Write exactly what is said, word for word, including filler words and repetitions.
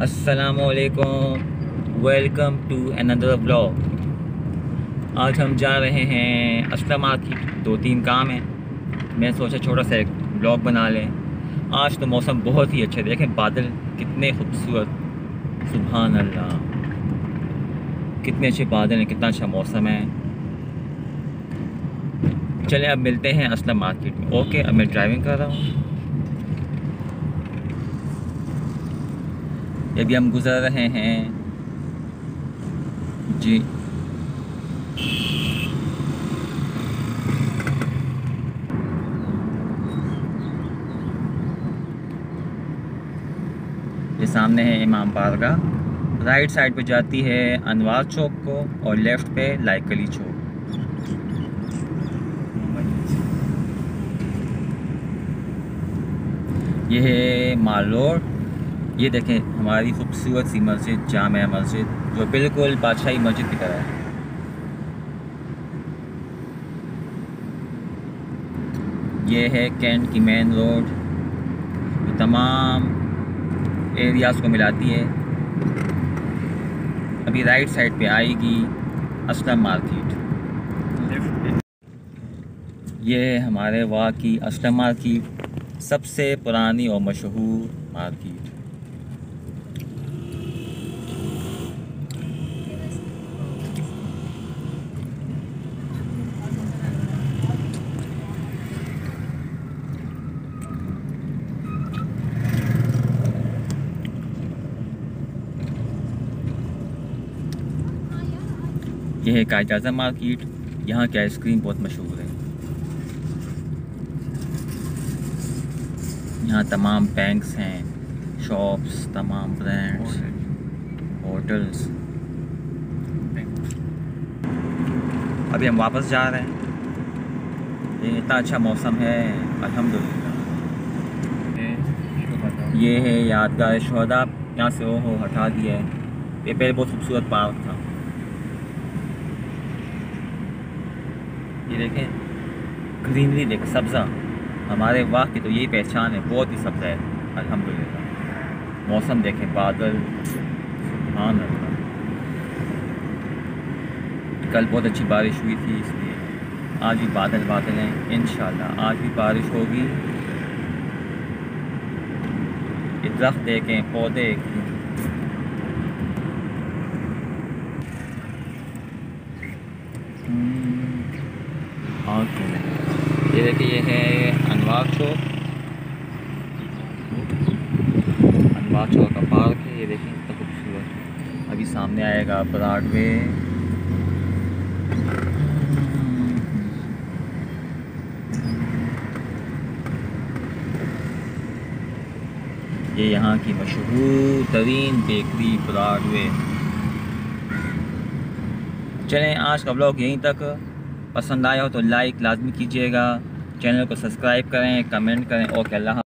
अस्सलामुअलैकुम, welcome to another vlog. आज हम जा रहे हैं अस्लम मार्केट। दो तीन काम हैं, मैं सोचा छोटा सा एक व्लॉग बना लें। आज तो मौसम बहुत ही अच्छा, देखें बादल कितने खूबसूरत, सुभान अल्लाह, कितने अच्छे बादल हैं, कितना अच्छा मौसम है। चलें अब मिलते हैं अस्लम मार्केट में। ओके, अब मैं ड्राइविंग कर रहा हूँ। अभी हम गुजर रहे हैं जी। ये सामने है इमाम बारगाह, राइट साइड पे जाती है अनवार चौक को और लेफ़्ट पे लाइकली चौक। ये है माल रोड। ये देखें हमारी खूबसूरत सी मस्जिद, जामिया मस्जिद, जो बिल्कुल बादशाही मस्जिद की तरह है। ये है कैंट की मेन रोड, जो तमाम एरियाज़ को मिलाती है। अभी राइट साइड पे आएगी अस्लम मार्केट। ये है हमारे वहाँ की अस्लम मार्केट, सबसे पुरानी और मशहूर मार्केट। यह है कायजाजा मार्केट, यहाँ की आइसक्रीम बहुत मशहूर है। यहाँ तमाम बैंक्स हैं, शॉप्स, तमाम ब्रांड्स, होटल्स। अभी हम वापस जा रहे हैं। ये इतना अच्छा मौसम है, अल्हम्दुलिल्लाह। ये है यादगार शोहदा, यहाँ से वो हो हटा दिया है। ये पहले बहुत खूबसूरत पार्क था। ये देखें ग्रीनरी, देख सब्ज़ा, हमारे वाक़ की तो यही पहचान है, बहुत ही सब्ज़ा है अल्हम्दुलिल्लाह। मौसम देखें, बादल, सुभान अल्लाह। कल बहुत अच्छी बारिश हुई थी, इसलिए आज भी बादल बादल हैं। इंशाल्लाह आज भी बारिश होगी। ये दरख्त देखें, पौधे, ये देखिए ये है अनवार चौक, अनवार चौक का पार्क है। ये देखिए कितना खूबसूरत। अभी सामने आएगा ब्रॉडवे। ये यहाँ की मशहूर तरीन बेकरी ब्रॉडवे। चलें आज का ब्लॉग यहीं तक। पसंद आया हो तो लाइक लाजमी कीजिएगा, चैनल को सब्सक्राइब करें, कमेंट करें। ओके, अल्लाह।